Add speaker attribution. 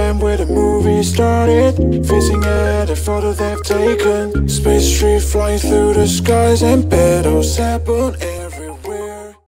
Speaker 1: land where the movie started, facing at a photo they've taken. Space tree flying through the skies and petals happen.